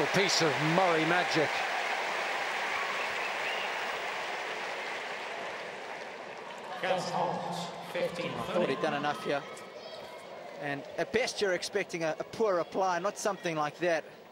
piece of Murray magic. I thought he'd done enough here. And at best, you're expecting a poor reply, not something like that.